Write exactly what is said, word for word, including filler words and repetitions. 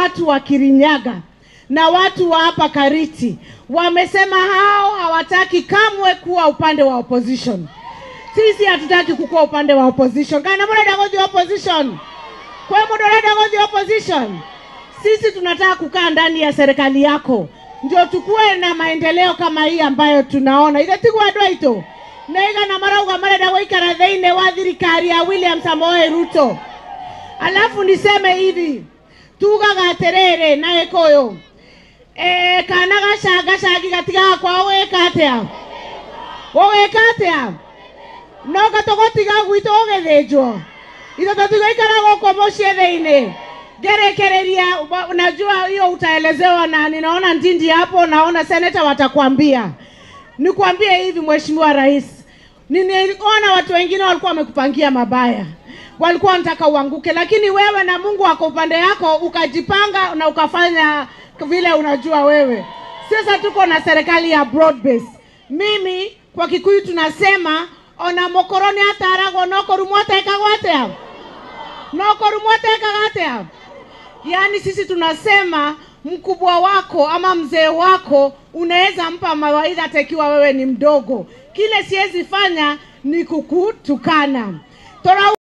watu wa Kirinyaga na watu wa hapa Kariti wamesema hao hawataki kamwe kuwa upande wa opposition. Sisi hatutaki kukuwa upande wa opposition. Kana mbona ngozi opposition? Kwa mbona ngozi opposition? Sisi tunataka kukaa ndani ya serikali yako. Ndio tukue na maendeleo kama hii ambayo tunaona. Ile tigwa dwaito. Naiga na marauga mareda goikara theine wa thirikari ya William Samoei Ruto. Alafu niseme hivi. Tugaga aterere na ekoyo. Eh kana gashaga shagi gatiga kwa we katea. Owe katea. No gatogotiga gwito ogethejo. Ito tatiga ikara goko moshie theine. Gerekereria unajua hiyo utaelezewa na ninaona ndindi hapo, naona seneta watakwambia. Nikwambie hivi Mheshimiwa Rais. Ninaona watu wengine walikuwa wamekupangia mabaya. Walikuwa wanataka uanguke, lakini wewe na Mungu wako upande yako ukajipanga na ukafanya vile unajua wewe. Sasa tuko na serikali ya broad base. Mimi kwa Kikuyu tunasema ona mokoroni atarago noko rumwata ikagwatea. Noko rumwata ikagwatea. Yaani sisi tunasema mkubwa wako ama mzee wako unaweza mpa mawaidha tekiwa wewe ni mdogo. Kile siwezi fanya ni kukutukana. Tora